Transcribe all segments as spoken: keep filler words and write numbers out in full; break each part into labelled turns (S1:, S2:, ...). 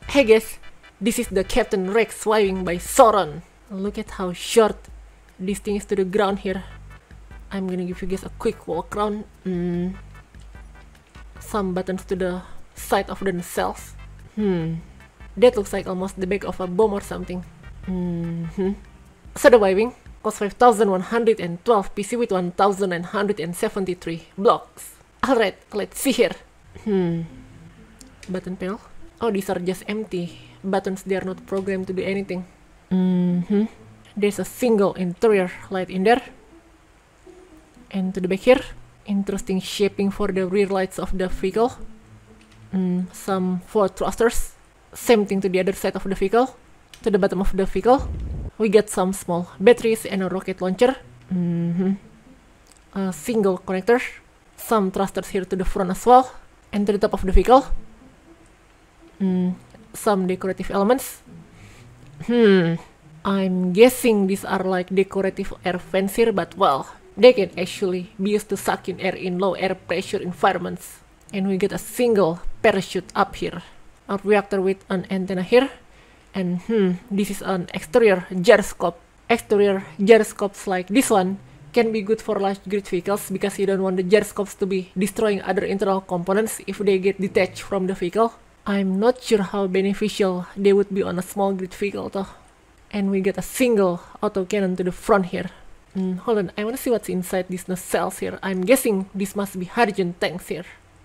S1: Hey guys, this is the Captain Rex flying by Sauron. Look at how short this thing is to the ground here. I'm gonna give you guys a quick walk around. Mm. Some buttons to the side of the nacelles. Hmm. That looks like almost the back of a bomb or something. Mm-hmm. Surviving costs five thousand one hundred twelve P C with one thousand nine hundred seventy-three blocks. Alright, let's see here. Hmm. Button panel. Oh, these are just empty buttons. They are not programmed to do anything. Mm-hmm. There's a single interior light in there. And to the back here, interesting shaping for the rear lights of the vehicle. Mm, some four thrusters. Same thing to the other side of the vehicle. To the bottom of the vehicle, we get some small batteries and a rocket launcher. Mm-hmm. A single connector. Some thrusters here to the front as well. And to the top of the vehicle, mm, some decorative elements. Hmm. I'm guessing these are like decorative air vents here, but well, they can actually be used to suck in air in low air pressure environments. And we get a single parachute up here. A reactor with an antenna here. And hmm, this is an exterior gyroscope. Exterior gyroscopes like this one can be good for large grid vehicles because you don't want the gyroscopes to be destroying other internal components if they get detached from the vehicle. I'm not sure how beneficial they would be on a small grid vehicle though. And we get a single autocannon to the front here. Mm, hold on, I want to see what's inside these nacelles here. I'm guessing this must be hydrogen tanks here.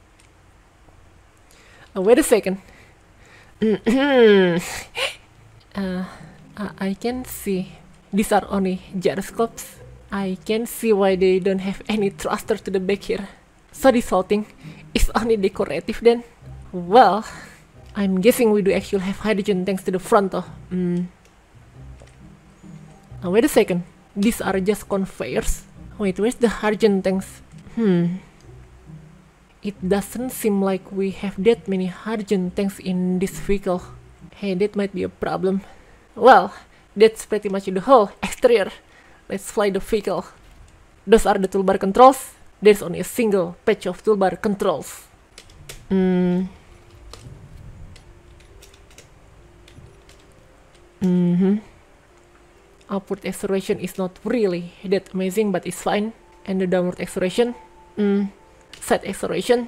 S1: Uh, wait a second. uh, uh, I can see these are only gyroscopes. I can see why they don't have any thruster to the back here. So this whole thing is only decorative then? Well, I'm guessing we do actually have hydrogen tanks to the front though. Mm. Now wait a second. These are just conveyors. Wait, where's the hydrogen tanks? Hmm. It doesn't seem like we have that many hydrogen tanks in this vehicle. Hey, that might be a problem. Well, that's pretty much the whole exterior. Let's fly the vehicle. Those are the toolbar controls. There's only a single patch of toolbar controls. Mm. Mm-hmm. Upward acceleration is not really that amazing, but it's fine. And the downward acceleration. Mm. Side acceleration.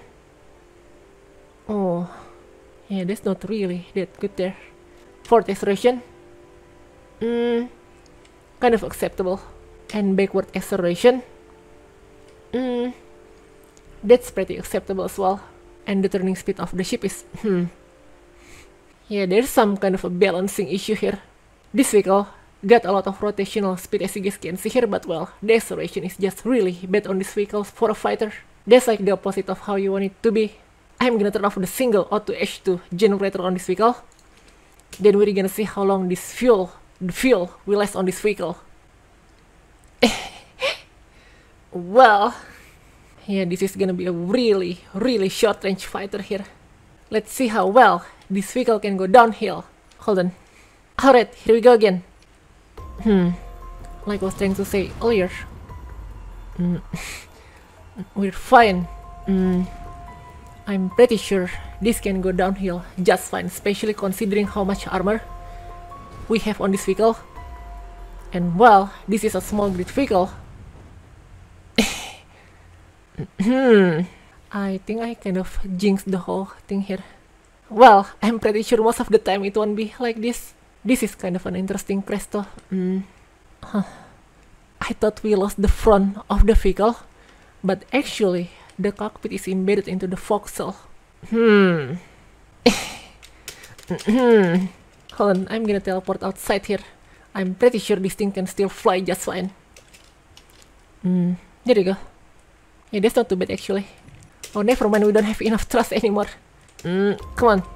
S1: Oh. Yeah, that's not really that good there. Forward acceleration. Mm. Kind of acceptable. And backward acceleration. Mm, that's pretty acceptable as well. And the turning speed of the ship is, hmm. Yeah, there's some kind of a balancing issue here. This vehicle got a lot of rotational speed as you guys can see here, but well, the acceleration is just really bad on this vehicle for a fighter. That's like the opposite of how you want it to be. I'm gonna turn off the single O two H two generator on this vehicle. Then we're gonna see how long this fuel The fuel will last on this vehicle. Well, yeah, this is gonna be a really, really short range fighter here. Let's see how well this vehicle can go downhill. Hold on. Alright, here we go again. Hmm, like I was trying to say earlier. Mm. We're fine. Mm. I'm pretty sure this can go downhill just fine, especially considering how much armor we have on this vehicle. And well, this is a small grid vehicle. Hmm, I think I kind of jinxed the whole thing here. Well, I'm pretty sure most of the time it won't be like this. This is kind of an interesting crash though. Mm. Huh. I thought we lost the front of the vehicle, but actually the cockpit is embedded into the forecastle. Hmm. Hmm. Hold on, I'm gonna teleport outside here. I'm pretty sure this thing can still fly just fine. Hmm, there you go. Yeah, that's not too bad actually. Oh, never mind, we don't have enough thrust anymore. Hmm, come on.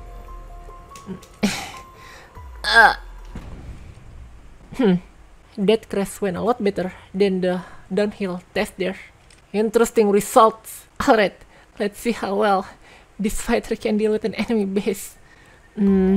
S1: uh. Hmm, that crash went a lot better than the downhill test there. Interesting results. Alright, let's see how well this fighter can deal with an enemy base. Hmm.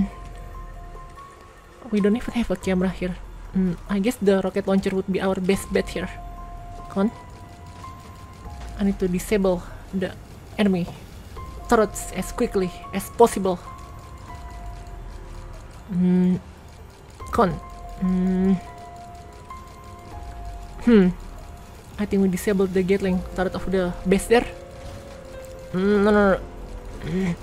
S1: We don't even have a camera here. Mm, I guess the rocket launcher would be our best bet here. Come on. I need to disable the enemy turrets as quickly as possible. Hmm. Con. Hmm. Hmm. I think we disabled the Gatling turret of the base there. Mm, no, no, no. Mm.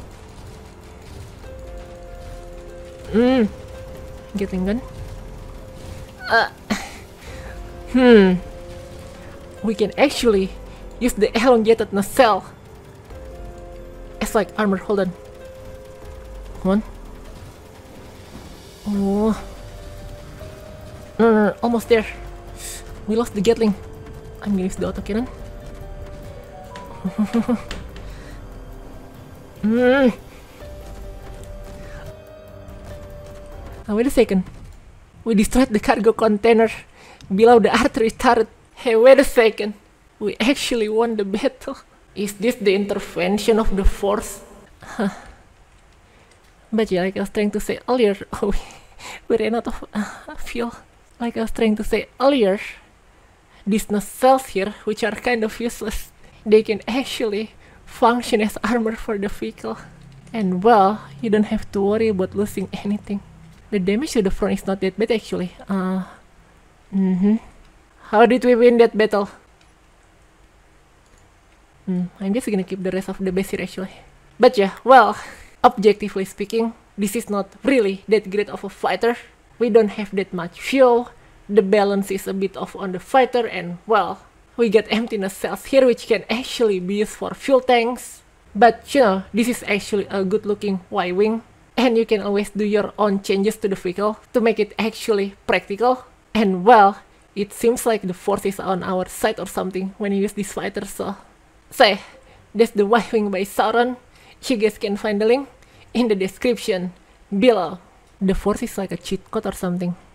S1: Mm. Gatling gun. Uh. Hmm. We can actually use the elongated nacelle as like armor. Hold on. Come on. Oh. No, no, no, almost there. We lost the Gatling. I'm gonna use the autocannon. mm. Now wait a second. We destroyed the cargo container below the artillery turret. Hey, wait a second. We actually won the battle. Is this the intervention of the force? Huh. But yeah, like I was trying to say earlier, oh, we ran out of uh, fuel. Like I was trying to say earlier, these nacelles here, which are kind of useless, they can actually function as armor for the vehicle. And well, you don't have to worry about losing anything. The damage to the front is not that bad actually. Uh, mm-hmm. How did we win that battle? Mm, I'm just gonna keep the rest of the base here actually. But yeah, well, objectively speaking, this is not really that great of a fighter. We don't have that much fuel. The balance is a bit off on the fighter, and well, we got empty nacelles here which can actually be used for fuel tanks. But you know, this is actually a good looking Y-wing, and you can always do your own changes to the vehicle to make it actually practical. And well, it seems like the force is on our side or something when you use this fighter, so... So, that's the Y-wing by Sauron. You guys can find the link in the description below. The force is like a cheat code or something.